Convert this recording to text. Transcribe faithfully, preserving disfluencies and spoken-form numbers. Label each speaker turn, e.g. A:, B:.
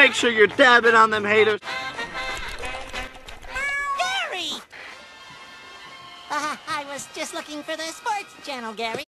A: make sure you're dabbing on them haters.
B: Gary! Uh, I was just looking for the sports channel, Gary.